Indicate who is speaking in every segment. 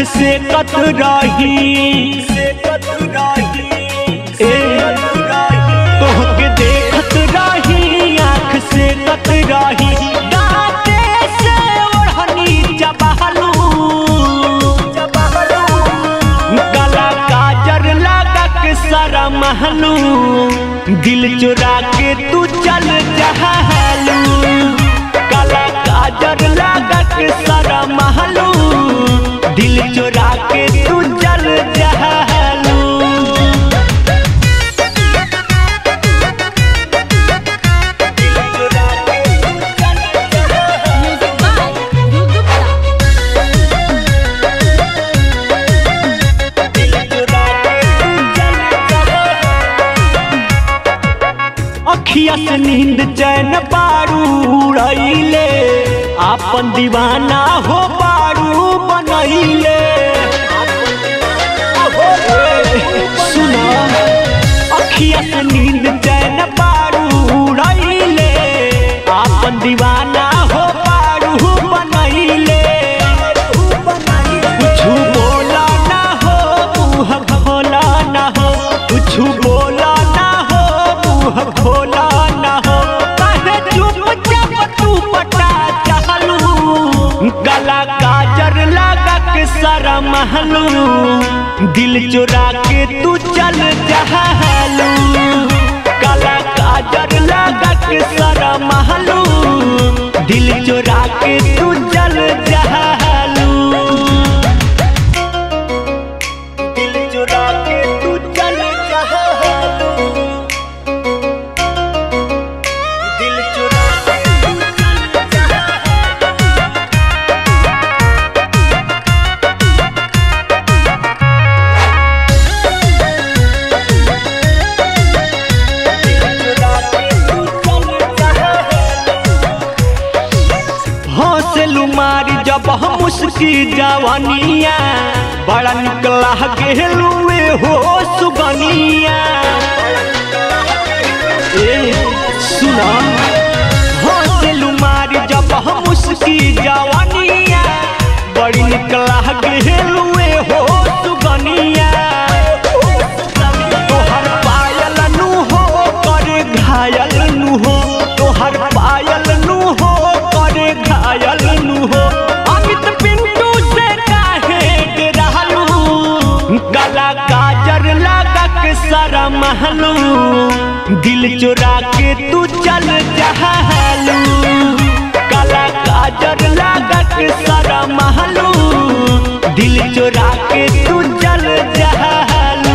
Speaker 1: से कत रही तोहके देखत रही आँख से कत रही दाँते से ओढ़नी चबहलू गला काजर लगा के सारा महलू दिल चुरा के तू चल जहलू गला काजर लगा के सारा महलू दिल चुरा के तू चल जहलू अखिया से नींद चैन पारू रईले आपन दीवाना हो पारू बनैले सुना अखिया से नींद चैन पारू रईले आपन दीवाना हो पारू बनैले कुछ बोला ना हो मुँह खोला ना हो कुछ बोला ना हो मुँह खोला ना हो कहे चुपचाप तू पटा चहलू गला काजर लगा के सारा महलू दिल चुरा के तू चल जहलू गला काजर लगा के सारा महलू दिल चुरा के तू चल जहलू दिल चुरा के तू चल जहलू दिल चुरा मारी जब हम उसकी जवानिया बड़ा निकला गेलुए हो सुगनिया सुना हौसलू मारी जब हम उसकी जवानिया बड़ी निकला गेलुए हो सुगनिया तोहर पायल नु हो करे घायल नु हो तोहर पायल नु हो करे घायल नु हो अमित पिंटू से काहे डरहलू गला काजर लगा के सारा महलू दिल चुरा के तू चल जहलू गला काजर लगा के सारा महलू दिल चुरा के तू चल जहलू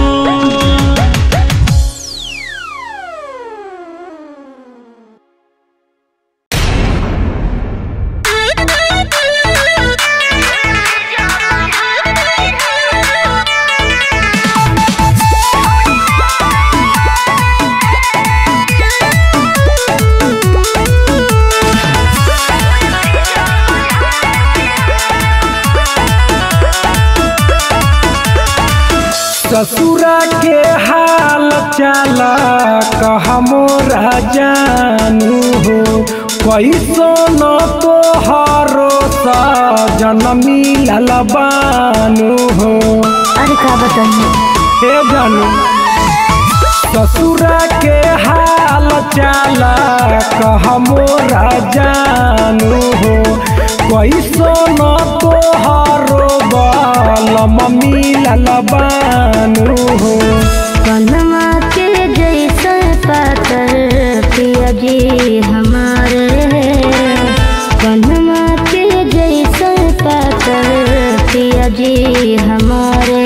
Speaker 2: ससुरा के हाल चाला कहा मोरा जानू हो कैसो न तोहरो सजन मिलल बानू हो।
Speaker 3: अरे का बताइए
Speaker 2: हे जानू ससुरा के हाल चाला कहा मोरा जानू हो कैसो न तोहरो बलम मिलल बानू हो।
Speaker 3: कनमा के जैसे पातर पिया जी हमारे कनमा के जैसे पातर पिया जी हमारे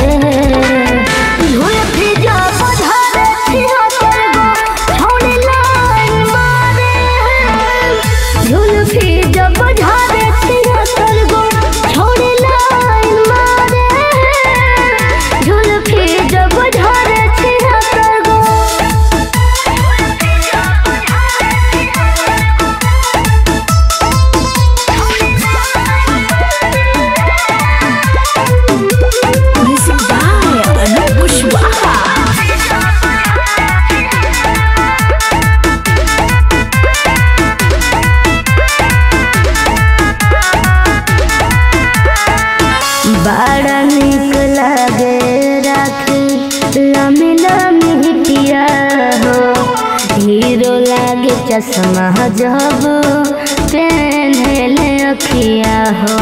Speaker 3: चश्मा जब पहनले अखिया हो।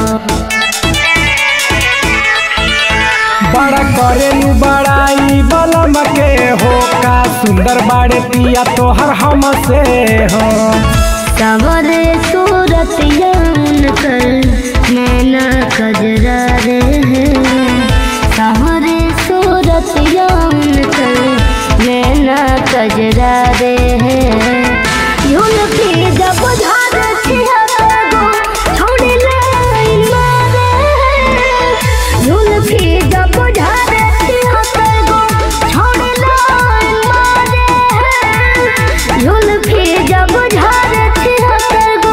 Speaker 2: बड़ा करेलू बड़ाई बलम के हो, का सुंदर बाड़े पिया तोहर हमसे हो।
Speaker 3: सवरे सूरत कर नैना कजरा रे हैं, सवरे सूरत कर नैना कजरा रे हैं। यूं की जब झाड़ छिया गो छोड़ लाइन मारे हैं, यूं की जब झाड़ छिया गो छोड़ लाइन मारे हैं, यूं की जब झाड़ छिया गो।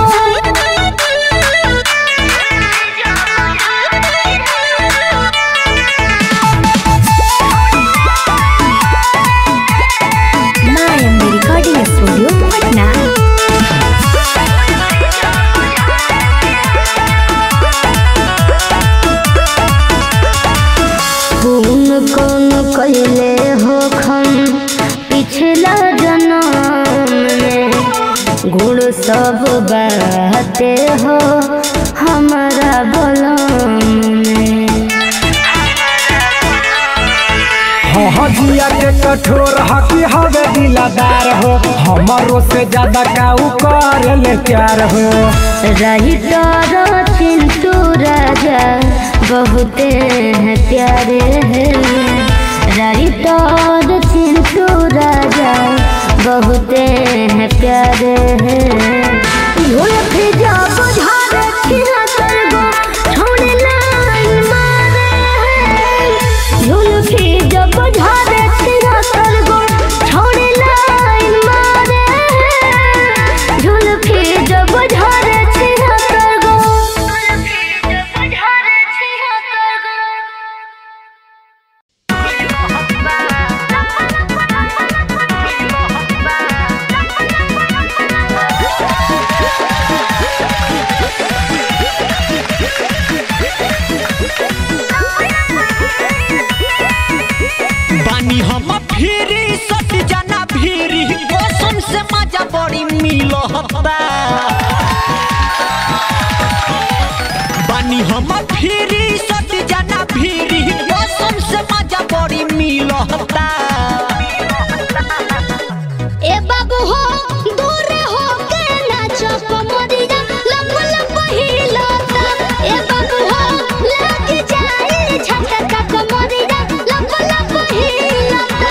Speaker 3: Mayam recording studio Patna. कौन कैले हो खम पिछला जन्म में, गुण सब बाते हो हमारा बलम में।
Speaker 2: जिया के कठोर हकी हवे दिलादार हो, हमारो से ज्यादा काऊ कर ले प्यार हो।
Speaker 3: रही तारा चिंटू राजा बहुते हैं प्यारे हैं, रही तारा चिंटू राजा बहुते हैं प्यारे हैं।
Speaker 1: बानी हम फिरी सट जाना फिरी कसम से मजा बड़ी मिलता। बानी हम फिरी सट जाना फिरी कसम से मजा बड़ी मिलता।
Speaker 3: ए बाबू हो दूर हो के नाचो कमरिया लप लप हिलता। ए बाबू हो लग जाए झटका कमरिया लप लप हिलता।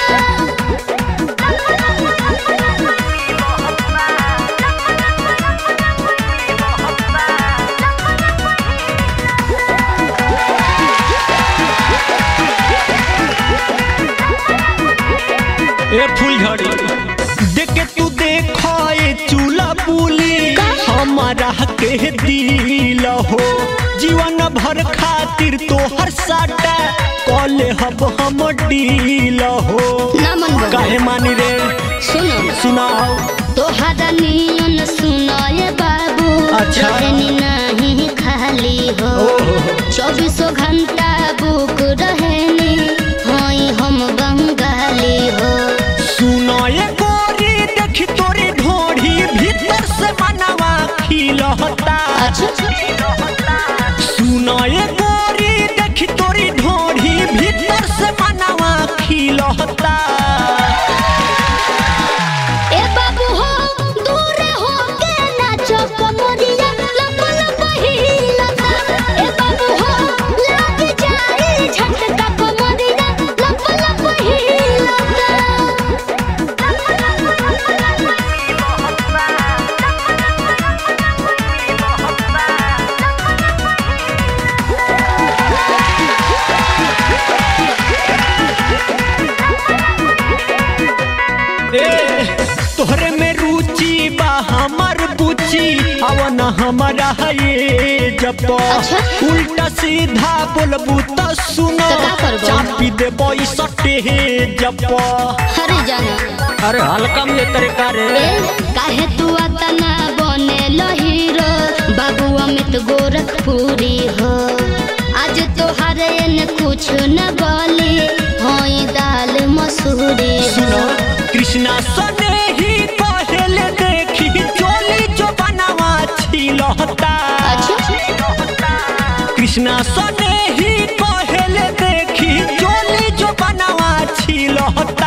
Speaker 1: ए फूलझड़ी देख तू देखो ए चूल्हा बुली हमारा के दिल हो। जीवन भर खातिर तोहर साटा कॉले हब हम डील हो। काहे मानी रे
Speaker 3: सुनो
Speaker 1: सुनाओ
Speaker 3: तोहरा नियन सुनाए बाबू।
Speaker 1: अच्छा
Speaker 3: नहीं खाली हो 24 घंटा बुक रहनी हई हम बंगाली हो।
Speaker 1: सुनाए गोरी देखी तोरी ढोढ़ी भीतर से मनवा खिलता। सुनाए गोरी देखी तोरी ढोढ़ी भीतर से मनवा खिलता।
Speaker 3: ए बाबू हो दूर हो के नाचो कमरिया लप लप हिलता। ए बाबू हो लग जाए झटका कमरिया लप लप हिलता।
Speaker 1: तोहरे में रुचि बा हमर बुची अवन हमारा ये जब उल्टा सीधा बोलबू तो सुनो चापी देबो सटे जब।
Speaker 3: अरे जाना
Speaker 1: अरे हल्का में तरीका रे
Speaker 3: काहे तू अतना बने हीरो बाबू अमित गोरखपुरी हो। आज तोहरे न कुछ न बोली होई दाल मसूरी।
Speaker 1: सुनो कृष्णा सने ही पहले देखी कृष्णा सने ही पहले देखी चोली जो बनवा छिलता।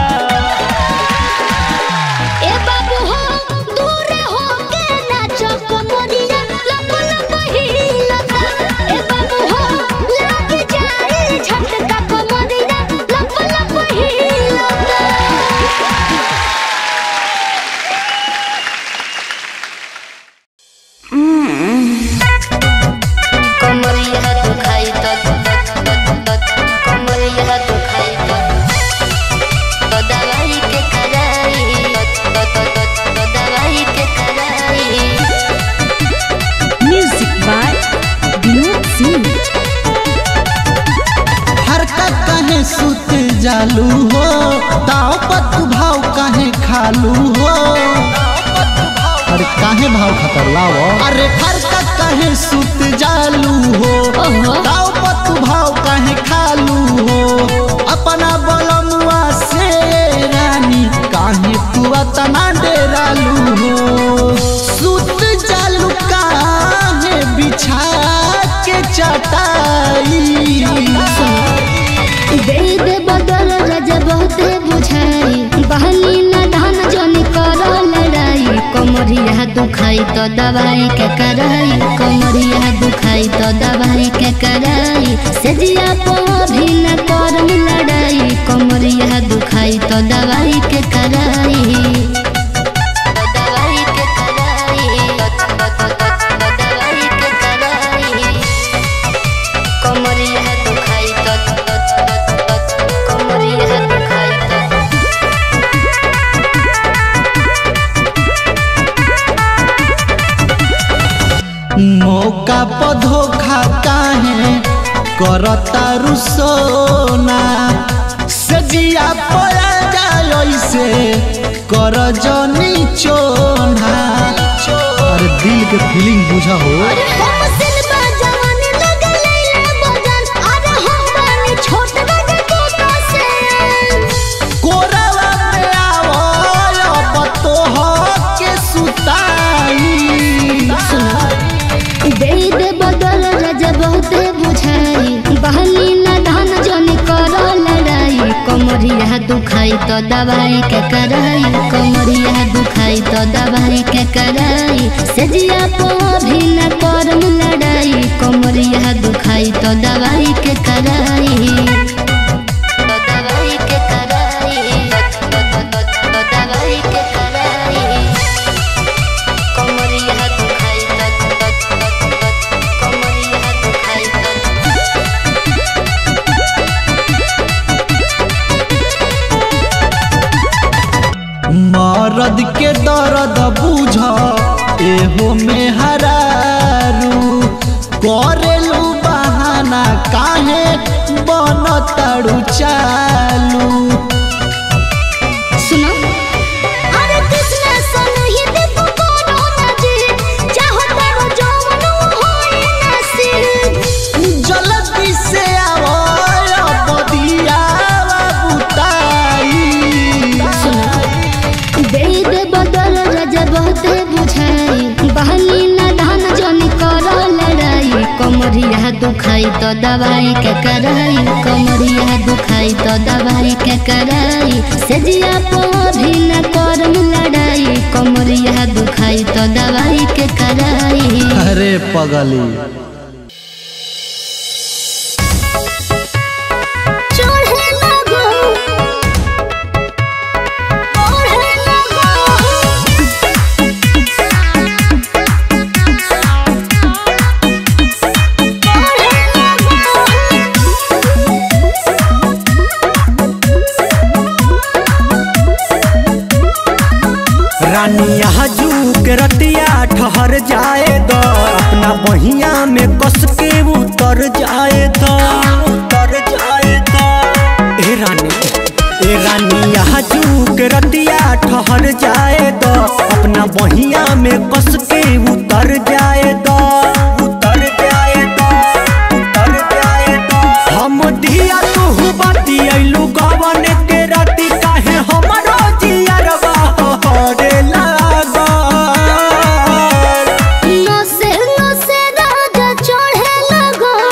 Speaker 3: ए बाबू हो दूर हो के नाचो कमरिया लब लब हिलता। ए बाबू हो लग जाए झटका कमरिया लब लब हिलता। कमरिया दुखाई तो कमरिया दुखाई तो दवाई के कराई दवाई के कराई।
Speaker 4: Music by Vinod Singh.
Speaker 5: हरकत कहे सुत जालू हो ताव पत भाव कहे खालू हो। अरे काहे भाव खतर लाओ। अरे हरकत कहे सुत जालू हो ताव पत भाव कहे खालू हो। अपना बलमुआ से रानी काहे तू अतना डेरालू हो। सुत जालू काहे बिछा के चटाई।
Speaker 3: दे दे बदल राजा बहुते बुझाई बहनी न धान जन कर लड़ाई। कमरिया दुखाई तो दवाई के कराई कमरिया दुखाई तो दवाई के कराई। सेजिया पो भी न करम लड़ाई कमरिया दुखाई तो दवाई के कराई। दवाई के कराई दवाई के कराई। कमरिया दुखाई तो कमरिया दुखाई तो।
Speaker 5: मौका पर धोखा काहे करता रुसोना। सजिया पया जाय से कर जनी चोना। अरे दिल के फीलिंग बुझा हो। कोरावा में आवो अब तो हो के सुताई।
Speaker 3: दे दे बदल राजा बहुते बुझाई बहनी न धान जन कर लड़ाई। कमरिया दुखाई तो दवाई के कराई कमरिया दुखाई तो दवाई के कराई। सेजिया पो भी न करम लड़ाई कमरिया दुखाई तो दवाई के कराई। दवाई के कराई दवाई के कराई। कमरिया दुखाई तो कमरिया दुखाई तो।
Speaker 5: मरद के दर्द बुझ एहो में हरारू। करेलू बहाना काहे बन ताड़ू चालू।
Speaker 3: सुनो अरे कृष्ण सन ही दीप कोनो नजी चाहो तारो जवन होई नसीब।
Speaker 5: जल्दी से आओ बदिया बुताई।
Speaker 3: दे दे बदल राजा बहुते बुझाई बहनी न धान जन कर लड़ाई। कमरिया दुखाई तो दवाई के कराई कमरिया दुखाई तो दवाई के कराई। सेजिया पो भी न करम लड़ाई कमरिया दुखाई तो दवाई के कराई।
Speaker 5: अरे पगली
Speaker 3: चढ़े लगो ओढ़े लगो।
Speaker 1: रानी यहाँ जूक रतिया ठहर जाए दो अपना बहिया में कस के उतर जाए दो ए रानी यहाँ जूक रतिया ठहर जाए दो अपना बहिया में कस के उतर जाए दो हम दिया तू बाती अइलू गवन के राती काहे हमरो जियरवा हरे लागल।
Speaker 3: नसे नसे राजा चढ़े लगो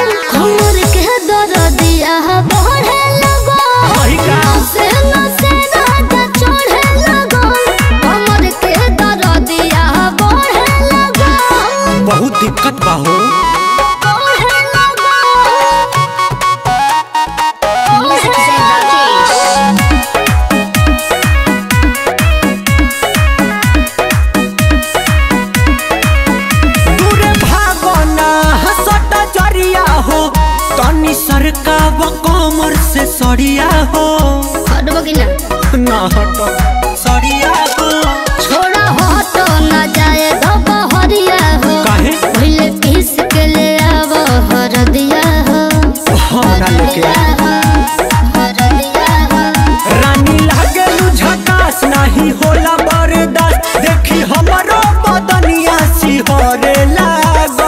Speaker 1: सरका व कमर से सड़िया हो
Speaker 3: हटबो कि ना
Speaker 1: हटो सड़िया हो
Speaker 3: छोड़ा हटो ना जाए बहरिया हो
Speaker 1: काहे
Speaker 3: पहले पीस के ले आवो हरदिया हो
Speaker 1: हमरा लेके रानी लागे झकास नहीं होला बर्दाश्त देखी हमरो बदनिया सिहरे लागल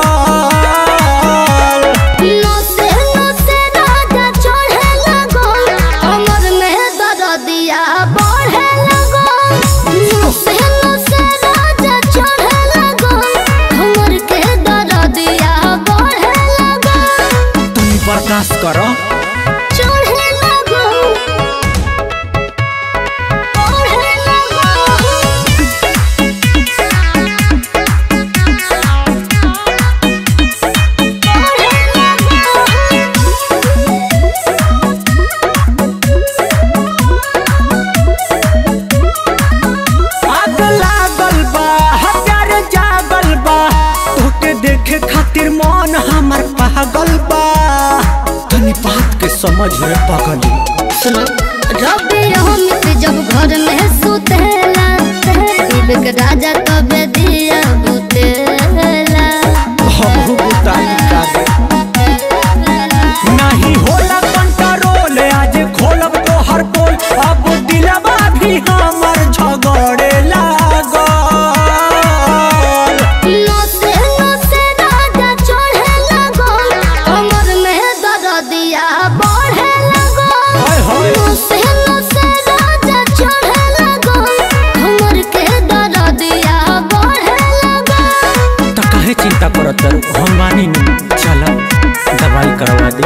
Speaker 3: नसे नसे राजा चढ़े लगो कमर में दर्दिया बढ़े लगो नसे नसे राजा चढ़े लगो कमर के दर्दिया बढ़े लगो
Speaker 1: तुम बर्दाश्त करो
Speaker 3: चढ़े लगो बढ़े
Speaker 1: आग लागल बा हत्यार जागल बा तोके देखे खातिर मन हमर पागल बा तनी बात के समझ रे पगली
Speaker 3: सुनो रबे अमित जब घर में सुतेला विवेक राजा तबे दिया बुतेला
Speaker 1: हमहू बुताई कागे नहीं होला कंट्रोल आज खोलब तो हर पोल अब दिलवा भी हमर झगड़े लागल
Speaker 3: नसे नसे राजा चढ़े लगो कमर में दर्दिया बढ़े लगो
Speaker 1: हाय हाय
Speaker 3: नसे नसे राजा चढ़े लगो कमर के दर्दिया बढ़े लगो
Speaker 1: तो काहे चिंता करत हम बानी नी चला दवाई करवा दे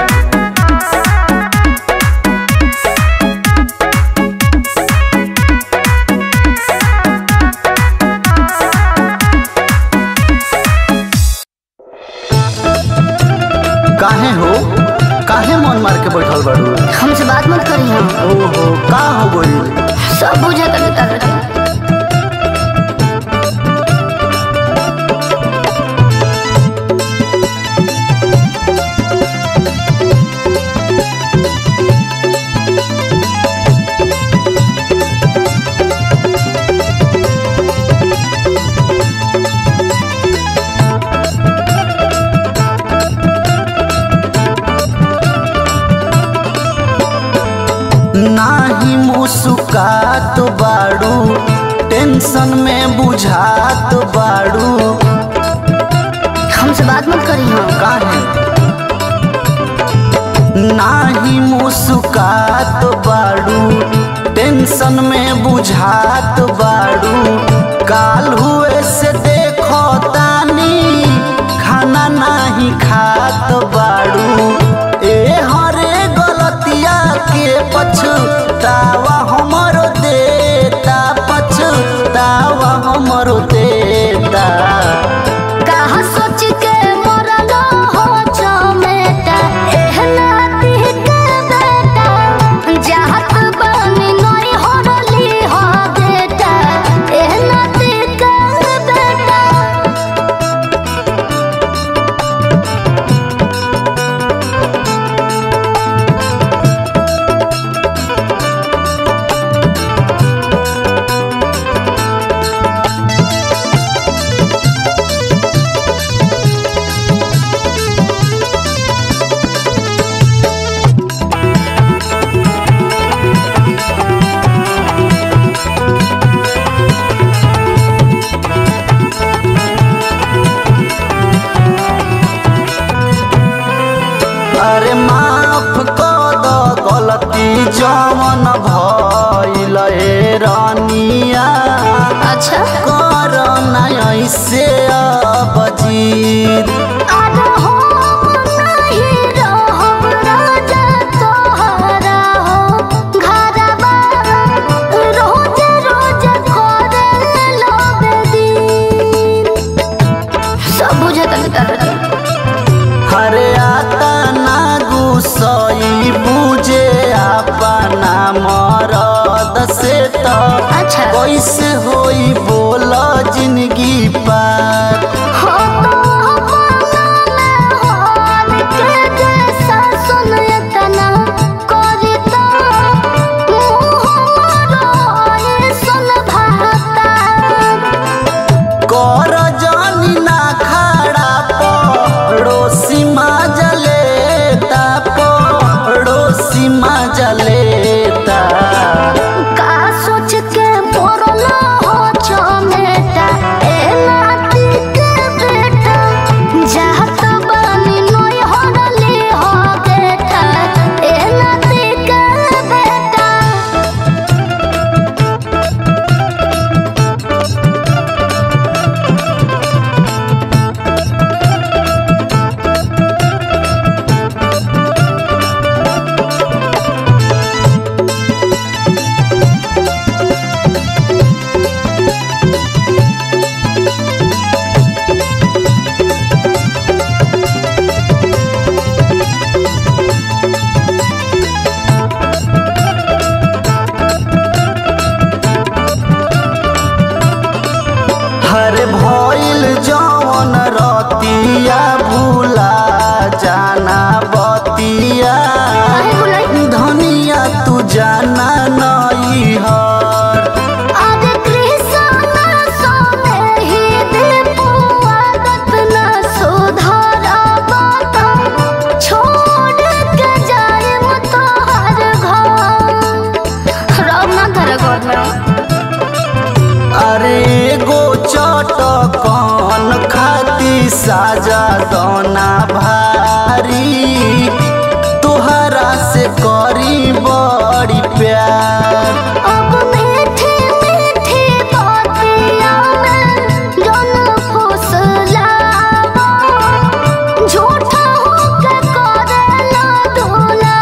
Speaker 5: काहे हो काहे मन मार के बैठल बाड़ू
Speaker 3: हमसे बात मत करी हम
Speaker 5: ओहो का हो गइल
Speaker 3: सब बुझे तक
Speaker 5: नाही मुस्कात बाड़ू टेंशन में बुझात बाड़ू
Speaker 3: हमसे बात मत करी हम
Speaker 5: काहे नाही मुस्कात बाड़ू टेंशन में बुझात बाड़ू काल हुए से देखो तानी खाना नहीं खात बाड़ू ए हरे गलतिया के पछतावा हमरो देता पछतावा हमरो देता
Speaker 3: कहा सोच के मरल हो चमेटा एहना दिह के बेटा जात बनी नई हरली हो बेटा एहना दिह के बेटा
Speaker 5: अरे माफ कर दो गलती जवन भइल ए रानिया
Speaker 3: अच्छा
Speaker 5: कर ना ऐसे अब जीत
Speaker 3: आधा हम नहीं रहब राजा तोहरा हो घरवा रोज रोज करे लोग दिन सब बुझे तक
Speaker 5: हरे आता ना गुसई बुझे अपना मरद से तो
Speaker 3: अच्छा।
Speaker 5: कैसे होई बोल जिंदगी पार
Speaker 3: हो तो
Speaker 5: बतिया धनिया तू जाना नहीं हर
Speaker 3: आगे कृष्ण सोने ही दीपुआगत न सुधारा बाता छोड़ के जाए तोहर घर राम ना घर में
Speaker 5: अरे गो चटकन खाती साजा दोना भारी तुहरा से करी बड़ी प्यार
Speaker 3: अब मीठी मीठी बातिया में जन फुसलावा झूठा होके करेला दूला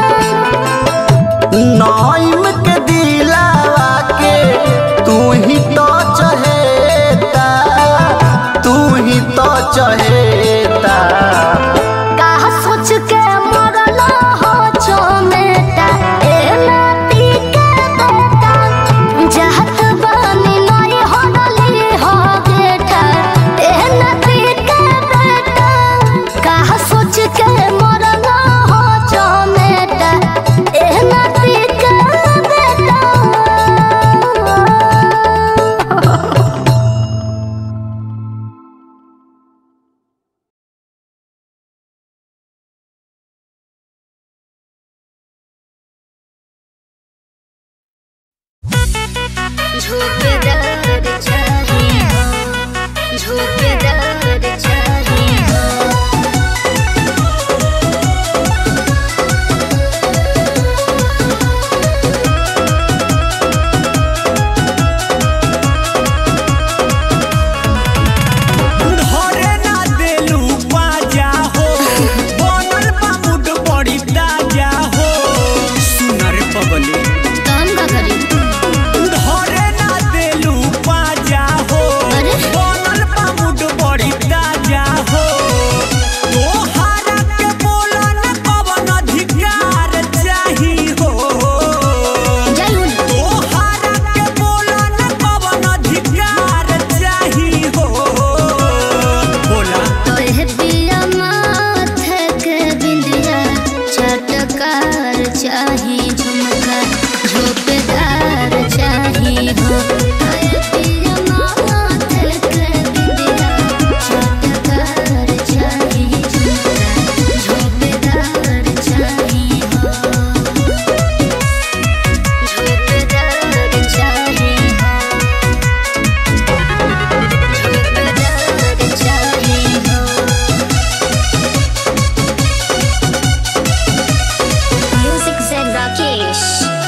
Speaker 5: नाइम के दिलावा के तू ही तो चहेता तू ही तो चहेता
Speaker 3: कहा सोच के मरला हो चमेटा ए नाती के बेटा जहत बानी नहीं हडली हो बेटा ए नाती के बेटा कहा सोच के मरला हो चमेटा ए नाती के बेटा झोंकेदार चाहिए हो झोंकेदार चाहिए हो
Speaker 1: धरे ना देलू बाजा हो बनल बा मुड बड़ी ताजा हो सुनर पगली
Speaker 3: काम का करी
Speaker 1: धरे ना देलू बाजा हो
Speaker 3: अरे?
Speaker 1: बनल बा मुड बड़ी ताजा हो तोहरा के बोलन कवन अधिकार चाही हो
Speaker 3: जय हो
Speaker 1: तोहरा के बोलन कवन अधिकार चाही हो बोला
Speaker 3: तोहे पिया माथे के बिंदिया चटकार चाही झुमका झोंकेदार चाही हो तोहे पिया माथे के बिंदिया चटकार चाही झुमका झोंकेदार चाही हो झोंकेदार चाही हो झोंकेदार चाही हो म्यूजिक से राकेश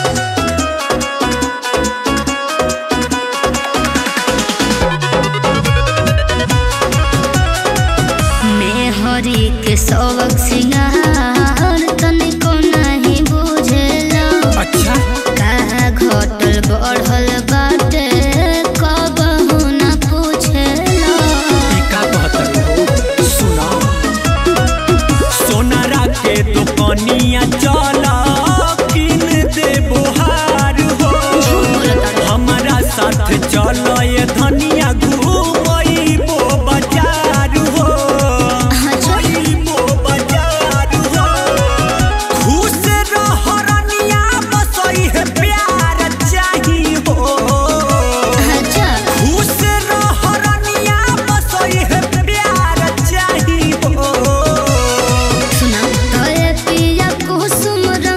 Speaker 3: मेहरी के सबक सिंगार तनिको नहीं बुझेला
Speaker 1: अच्छा
Speaker 3: का घटल बढ़ल बाटे कबहू न पूछेला
Speaker 1: का कहतर हो सुना सोनारा के दुकानिया चला किन दे बोहार हो हमारा साथ चलो ये धनिया घूमइबो बाजार हो घूमइबो बाजार हो खुश रह रनिया बसई है प्यार चाही हो
Speaker 3: अच्छा
Speaker 1: खुश रह रनिया बसई है प्यार चाही हो
Speaker 3: सुना तोरे पिया कुसुम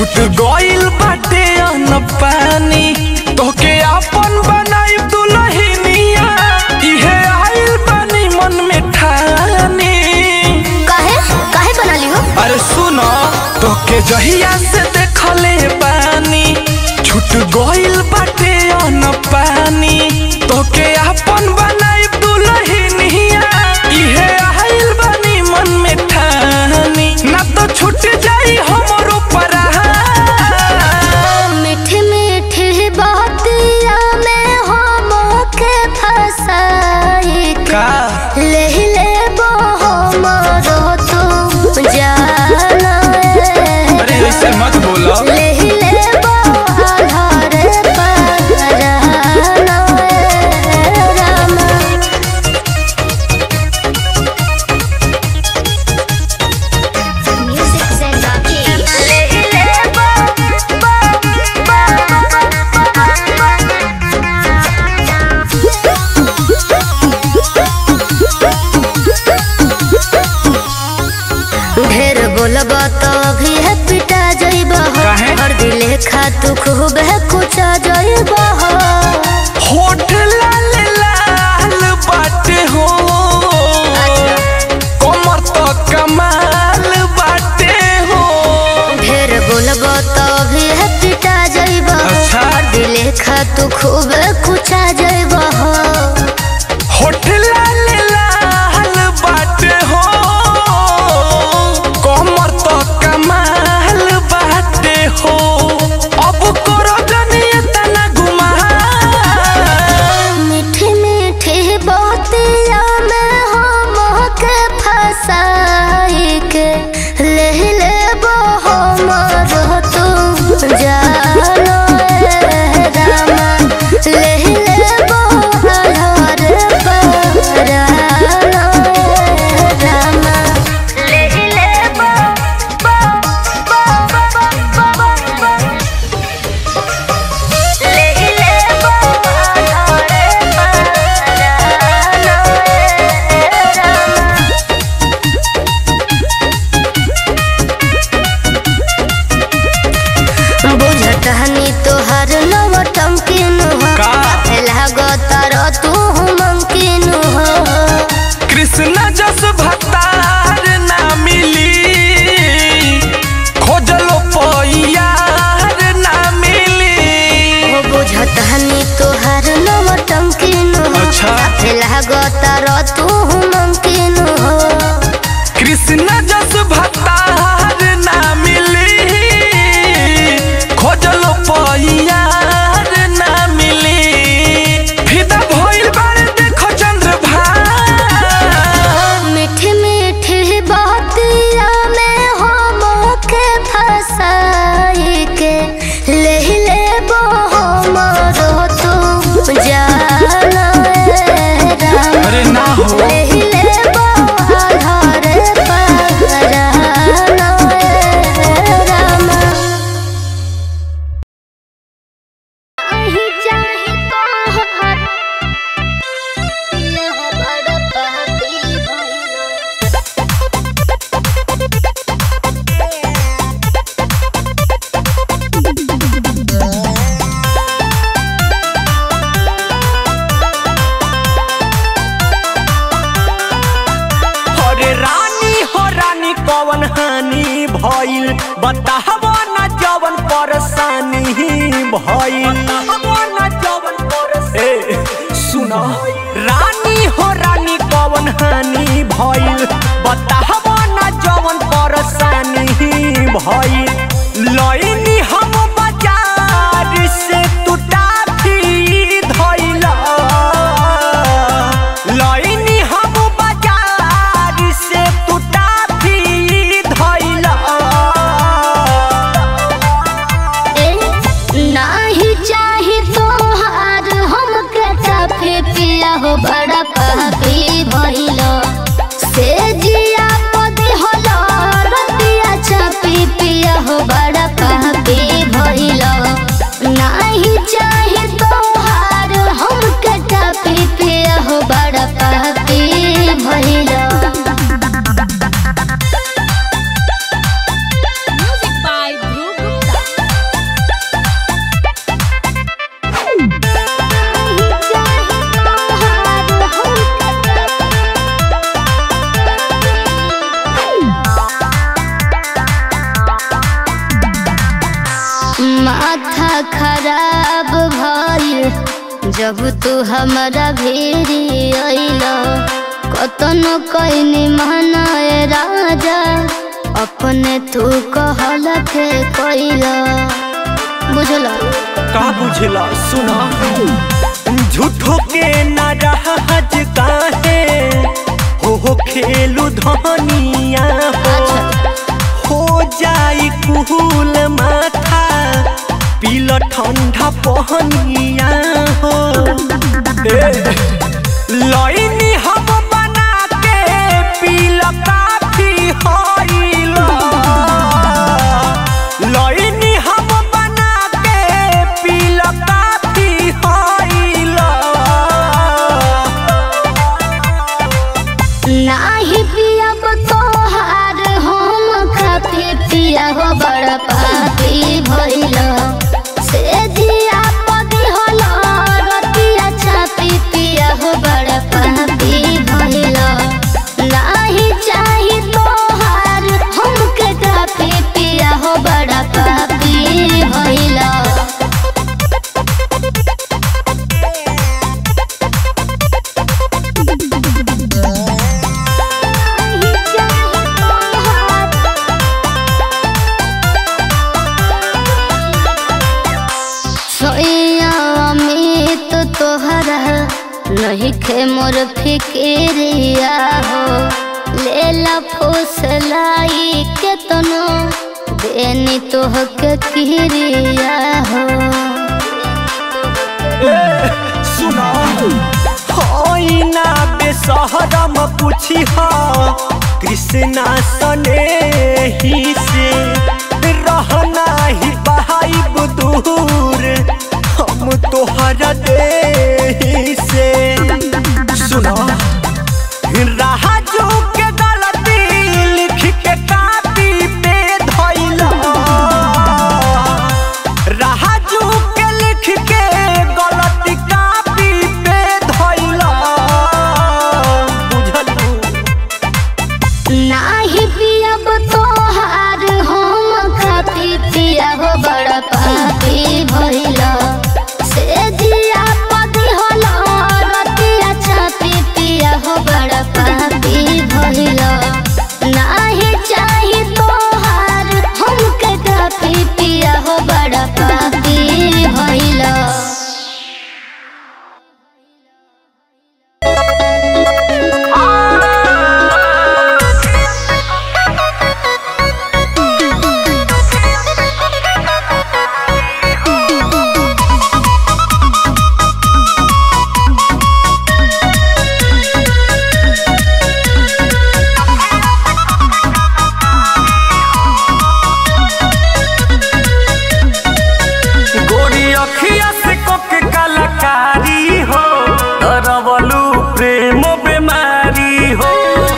Speaker 6: छूट गइल बाटे अन पानी तोके अपन बनाई दुल्हनिया इहे आइल बानी मन में ठानी।
Speaker 3: काहे काहे बना ली हो?
Speaker 6: अरे सुनो तोके जहिया से देखले बानी छूट गइल बाटे अन पानी तोके अपन बनाई दुल्हनिया इहे आइल बानी मन में ठानी। ना तो छूट जाई हमरो पराहा।
Speaker 3: मीठे मीठे बातिया में हमके फसाई
Speaker 6: का
Speaker 3: ले हमरो तू जाना।
Speaker 6: अरे ऐसे मत बोलो।
Speaker 3: ले आधार पराना रामा। म्यूजिक से जाके ढेर बोलब तो भी है पिटा जइब
Speaker 6: काहे?
Speaker 3: हर दिले खा तू खूब है कुचा जइब।
Speaker 6: होठ लाल लाल बाटे हो कमर तो कमाल बाटे हो।
Speaker 3: ढेर बोलब तो भी है पिटा जइब
Speaker 6: अच्छा।
Speaker 3: हर दिले खा तू खूब कुचा जइब।
Speaker 6: होठ लाल लाल बाटे हो कमर तो कमाल बाटे हो। अब करो जनिए तना घुमा।
Speaker 3: मीठी मीठी बातिया में हमके फसाई के ले हमरो तू जाना रामा। ले आधार पराना रामा। ले बुझतहनी तोहर नवटंकिन हो
Speaker 6: का?
Speaker 3: लागतर तू मुमकिन हो।
Speaker 6: कृष्ण जस भक्तार ना मिली खोजलो पैयार ना मिली।
Speaker 3: हो बुझतहनी तोहर नवटंकिन हो
Speaker 6: अच्छा।
Speaker 3: लागतर तू मुमकिन हो।
Speaker 6: कृष्ण जस भक्तार ना मिली खोजलो पैयार ना मिली। फिदा भइल बारे देखो चंद्रभा।
Speaker 3: मीठी मीठी बातिया में हमके फसाई के ले हमरो तू जाना रामा।
Speaker 6: अरे ना हो।
Speaker 3: ले आधार पराना रामा। चाहे तोहर यह बड़ पाती भइलो।
Speaker 1: अरे रानी हो रानी कवन हानि भइल बताहबो न जवन परेशानी भइल। ए सुनो रानी हो रानी कवन हानि भइल बताहबो न जवन परेशानी भइल। लइनी हम बाजार से तू टाफी धइला। लइनी हम बाजार से तू टाफी धइला।
Speaker 3: नाही चाही तोहार हमके चाफे पिया हो बड़ा पापी भइलो। से जिया पदी होलो रतिया चापी पिया माथा खराब भइल जब तू हमारा भीरी अइला। कतनो कइनी मनाए राजा अपने तू कहल के कइला। बुझला
Speaker 1: का बुझला सुना झूठो के नाराज काहे हो खेलू धनिया हो जाई कुल माथा पीला ठंडा पहनिया हो लइनी हम बना के पीला काफी होइला लइनी हम बना के पीला काफी होइला
Speaker 3: नाही पियब तोहार हम काफी पिया हो बड़ा पापी भइला। से जिया पदी होला रतिया छापी पिया हो बड़ा पापी भइला। नाही चाही तोहार हमके काफी पिया हो बड़ा पापी भइला। अमित तोहरा नहीं खे मोर फिक्रिया हो लेला फुसलाई के तनो देनी तोहके किरिया हो।
Speaker 1: सुना होइना बेसहरम पूछी कृष्णा सने ही से रहना ही बहाइब दूर हम तोहरा दे से। सुना राजू के गलती लिख के कापी पे धइला राजू के लिख के गलती कापी पे धइला बुझलू
Speaker 3: नाही पियब तोहार हम काफी पिया हो बड़ा पापी भइला। से जिया पदी होला रतिया छापी पिया हो बड़ा पापी भइला। नाही चाही तोहार हमके काफी पिया हो बड़ा पापी भइला।
Speaker 1: गोरी अखिया से कोके कलाकारी हो तरवलू प्रेम बीमारी हो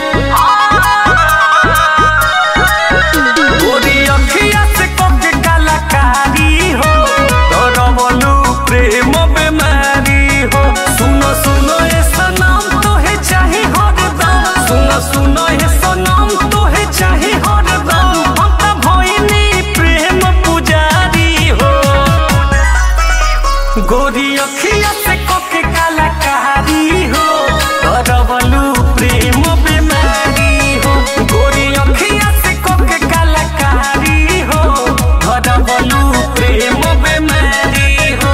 Speaker 1: गोरी अखिया से कोके कलाकारी हो तरवलू प्रेम बीमारी हो। सुनो सुनो ये सनम तोहे चाही हरदम सुनो सुनो ये सनम तोहे चाही हरदम हम त भइनी प्रेम पुजारी हो। गोरी अखिया से कोके कलाकारी हो तरवलू प्रेम बीमारी हो गोरी अखिया से कोके कलाकारी हो तरवलू प्रेम बीमारी हो।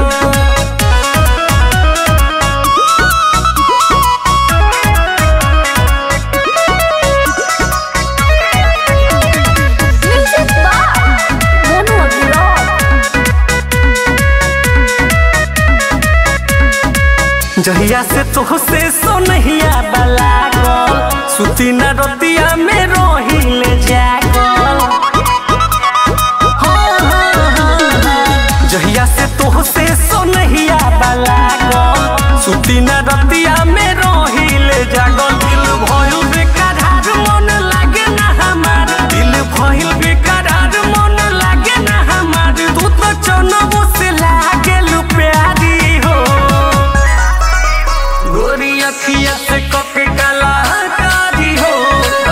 Speaker 1: जहिया से तोहसे सोनहिया बला गल सुती न रतिया में रोहिले जागल जहिया से तोहसे सोनहिया बला गल सुती न रतिया में रोहिले जागल। दिल भइल बेकरार मन लागे ना हमार दिल भइल बेकरार मन लागे ना हमार तू तो चनबो से लागेल प्यारी हो। गोरी अखिया से कोके कलाकारी हो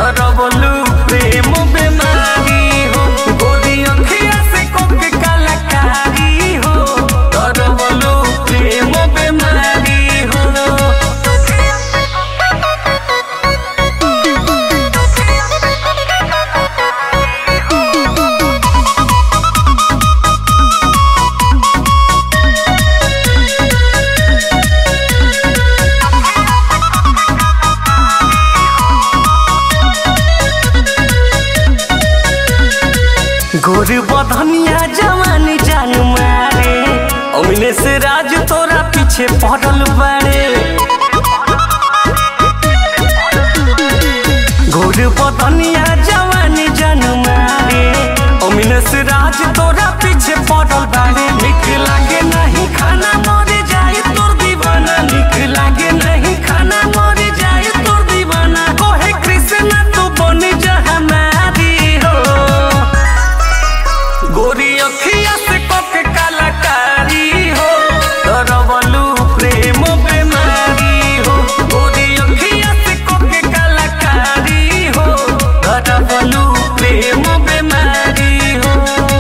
Speaker 6: पीछे पड़ल बाड़े घोर बदनिया जवानी जन्मारे अमिनस राज तोरा पीछे पड़ल बाड़े निक लागे नहीं खाना मरे जाए तोर दीवाना निक लागे नहीं खाना मरे जाए तोर दीवाना कोहे कृष्णा तू बन जा हमारी हो गोरी अखिया से कोके कलाकारी हो तरवलू प्रेम बेमारी हो गोरी अखिया से कोके कलाकारी हो तरवलू प्रेम बेमारी हो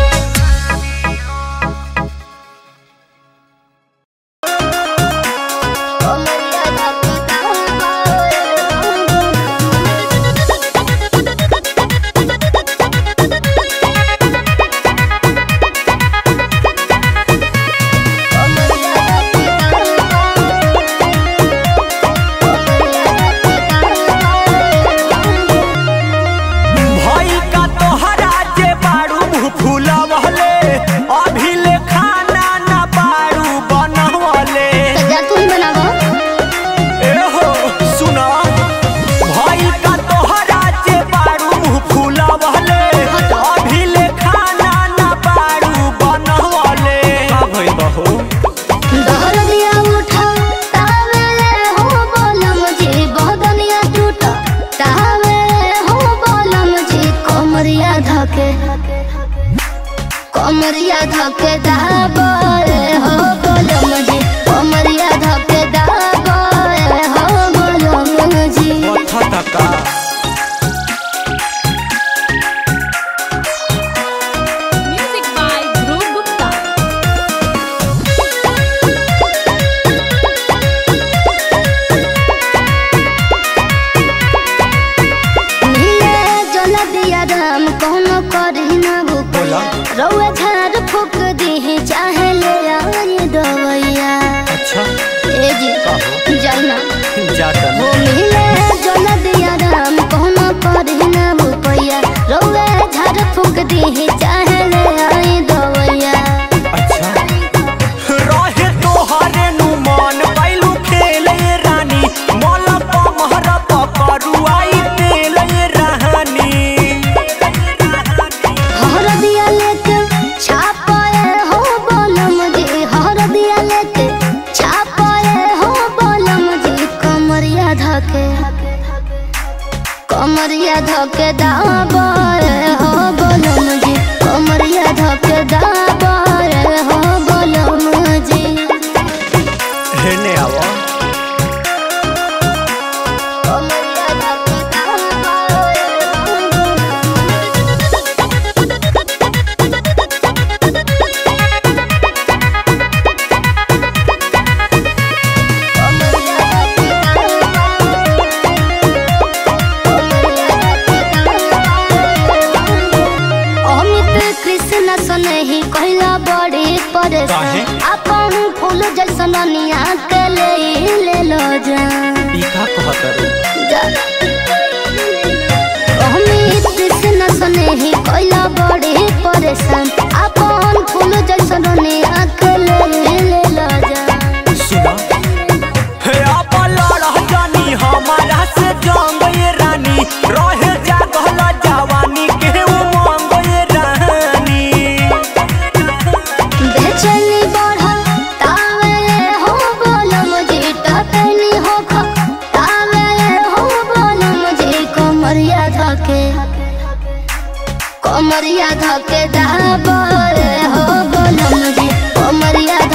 Speaker 3: कमरिया धके दाबे हो बोलम जी कमरिया धके दाबे हो बोलम जी
Speaker 4: म्यूजिक बाय ध्रुव गुप्ता।
Speaker 3: नीले जल दिया राम कोनो करही ना भूखला रउआ झाड़ फूक दी चाहे ले आई दवैया। अच्छा ए जी जाना जाता वो नीले जल दिया राम कोनो करही ना भूखैया रउआ झाड़ फूक दी चाहे ले आई दवैया।
Speaker 1: अच्छा रहे तोहरे नु मन पाइलू खेले रानी मोला पमहर पकड़ुआई तेले रानी
Speaker 3: हर दिया लेके छापाए हो बोलम जी हर दिया लेके छापाए हो बोलम जी कमरिया धके दाबाए हो बोलम जी कमरिया धके दाबाए हो बोलम जी।
Speaker 1: हेने आवा
Speaker 3: कमरिया धके दाबाए कृष्ण सनही कहला बड़ी परेशान अपन फूल जैसन निया के ले लो जा
Speaker 1: ई का कहत
Speaker 3: अमित कृष्ण सनही कहला बड़ी परेशान अपन फूल जैसन निया के ले लो जा।
Speaker 1: सुना हे आपा लड़ जानी हमारा से जंग ये रानी रहे जागल जवानी के उमंग ये रानी
Speaker 3: बेचैनी बढ़ा तावे हो बोलम जी टटनी हो खा तावे हो बोलम जी कमरिया धके दाबे हो बोलम जी कमरिया